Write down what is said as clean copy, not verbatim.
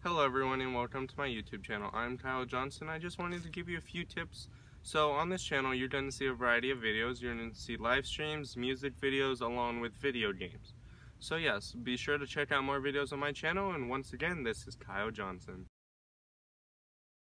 Hello everyone and welcome to my YouTube channel. I'm Kyle Johnson. I just wanted to give you a few tips. So on this channel you're going to see a variety of videos. You're going to see live streams, music videos, along with video games. So yes, be sure to check out more videos on my channel, and once again, this is Kyle Johnson.